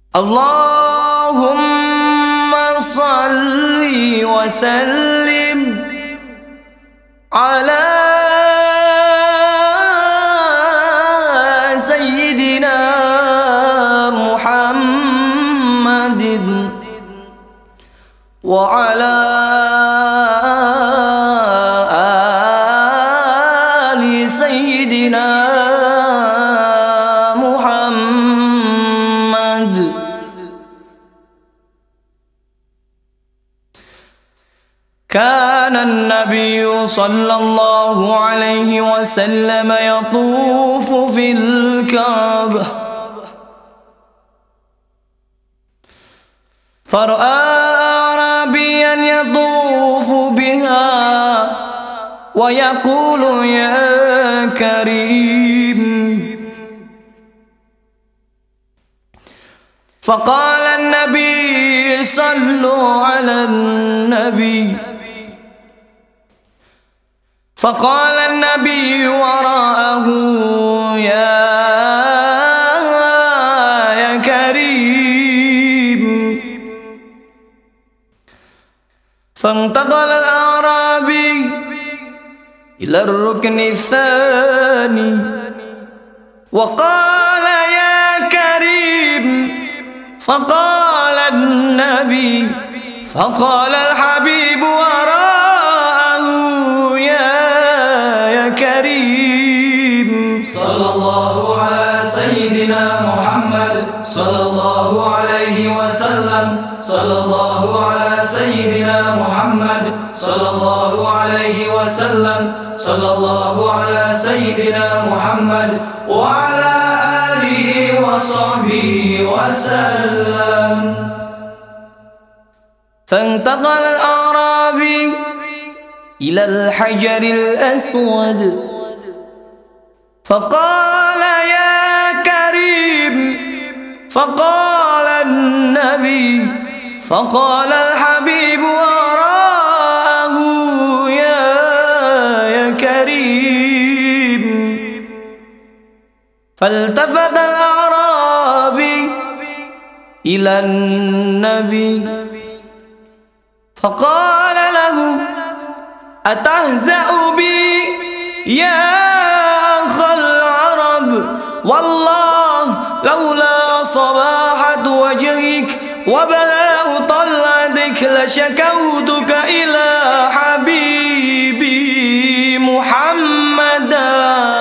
اللهم صل وسلم على سيدنا محمد وعلى آل سيدنا محمد. كان النبي صلى الله عليه وسلم يطوف في الكعبة فرأى أعرابيا يطوف بها ويقول يا كريم، فقال النبي صلوا على النبي، فقال النبي وراءه يا كريم، فانتقل الأعرابي إلى الركن الثاني وقال يا كريم، فقال النبي، فقال الحبيب وراءه يا كريم. صلى الله على سيدنا محمد صلى الله عليه وسلم، صلى الله على سيدنا محمد صلى الله عليه وسلم، صلى الله على سيدنا محمد وعلى آله وصحبه وسلم. فانتقل الأعرابي إلى الحجر الأسود فقال يا كريم، فقال النبي، فقال الحبيب وراءه يا كريم. فالتفت الأعرابي إلى النبي فقال له أتهزأ بي يا أخ العرب؟ والله لولا صباحة وجهك وبلاء طلعتك لشكوتك إلى حبيبي محمدا.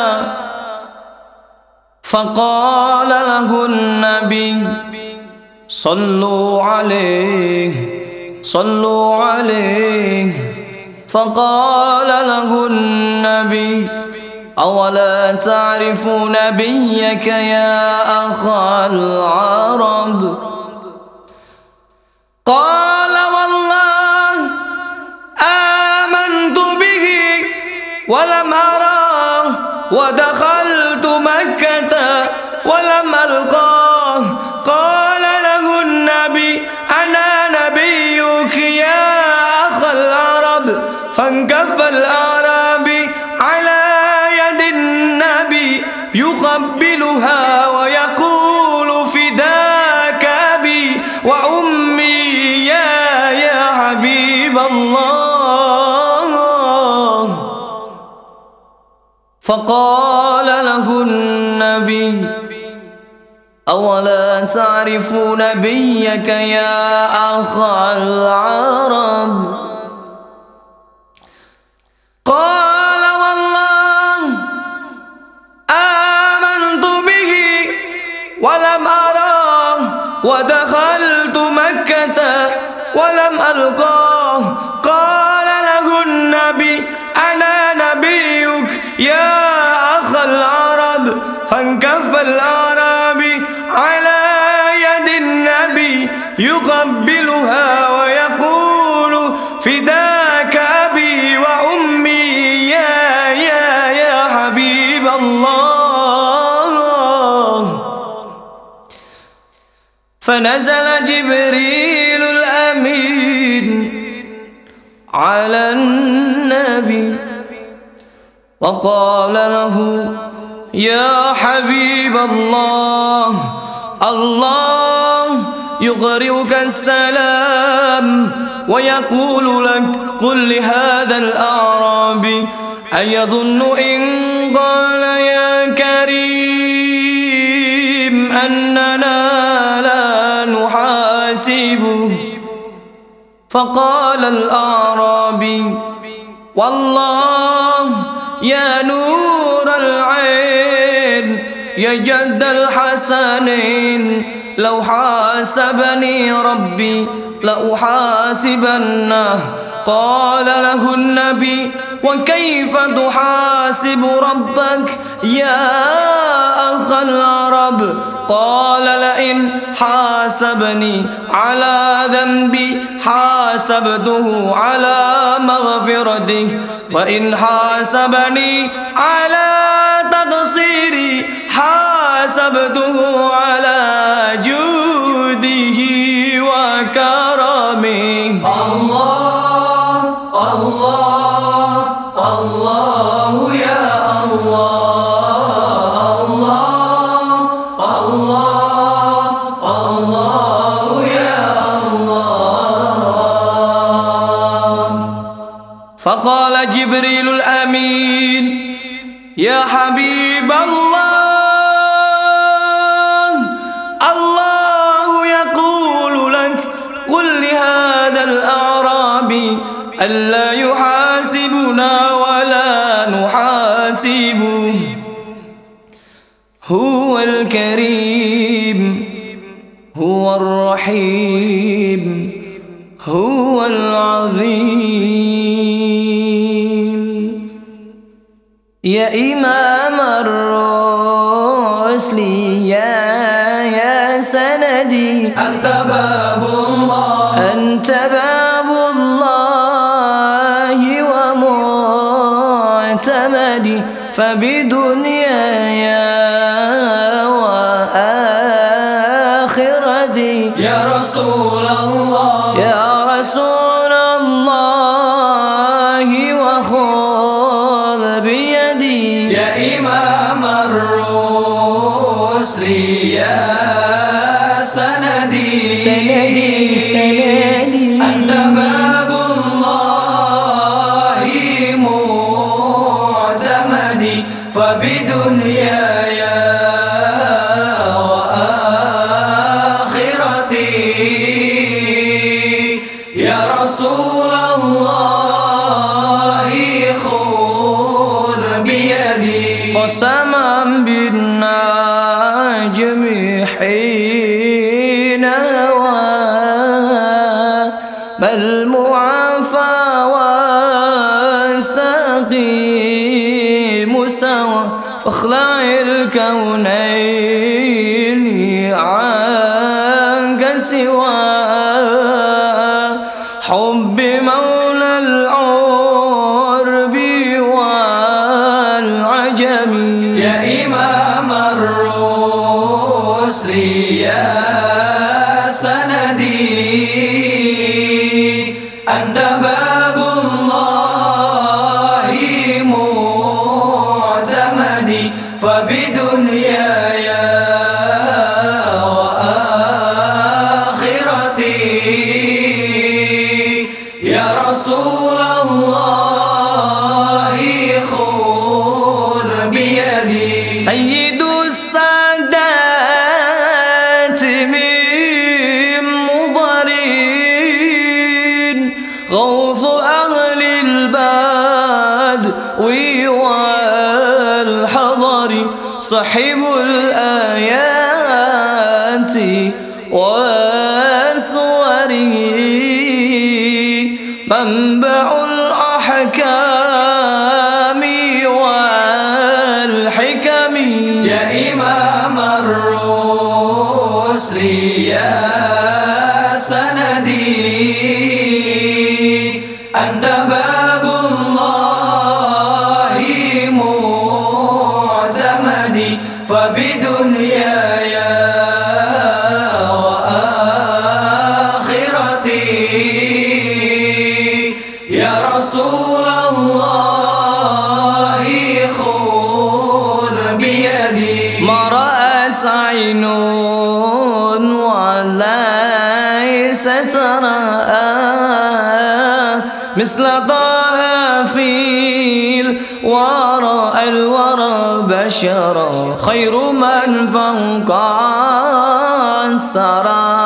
فقال له النبي صلوا عليه صلوا عليه. فقال له النبي أولا تعرف نبيك يا أخا العرب؟ قال والله آمنت به ولم أراه ودخلت مكة ولم ألقاه. قال له النبي أنا نبيك يا أخ العرب. فانكف الأعرابي على يد النبي يقبلها ويقول فداك أبي وأمي يا حبيب الله. فقال له النبي أولا تعرف نبيك يا أخا العرب؟ قال والله آمنت به ولم أراه ودخلت مكة ولم ألقاه. قال له النبي أنا نبيك يا أخ العرب. فانكف الأعرابي على يد النبي يقبلها ويقول فداك أبي وأمي يا حبيب الله. فنزل جبريل الأمين على النبي وقال له يا حبيب الله الله يقرئك السلام ويقول لك قل لهذا الأعرابي أيظن إن قال يا كريم أننا لا نحاسبه؟ فقال الأعرابي والله يا نور العين يا جد الحسنين لو حاسبني ربي لأحاسبنه. قال له النبي وكيف تحاسب ربك يا أخ العرب؟ قال لئن حاسبني على ذنبي حاسبته على مغفرته وإن حاسبني على تقصيري حاسبته على جوده وكرمه. الله الله الله يا الله الله الله يا الله. فقال جبريل الأمين يا حبيب الله الله يقول لك قل لهذا الأعرابي ألا يحاسبنا ولا نحاسبه. هو الكريم هو الرحيم هو العظيم. يا إمام الرسل يا سندي أنت باب الله أنت باب الله ومعتمدي فبدنياي وآخرتي يا رسول الله يا رسول الله وخذ بيدي يا إمام الرسل يا سندي سندي أنت باب الله معتمدي فبدنياي وآخرتي يا رسول الله خذ بيدي. قسما بالنجم حين هوى بل معافى والسقيم سوى فاخلع الكونين عنك سوى حب مولى العرب والعجم. يا إمام الرسل يا سندي أنت باب الله معتمدي فبدنياي وآخرتي يا رسول الله خذ بيدي. سيد السادات من مضرين غوث أهل البدو والحضر صاحب الآيات والصور منبع الأحكام والحكم. يا إمام الرسل يا سندي أنت باب الله معتمدي فبدنياي وآخرتي مثل طه في الورى بشرا خير من فوق الثرى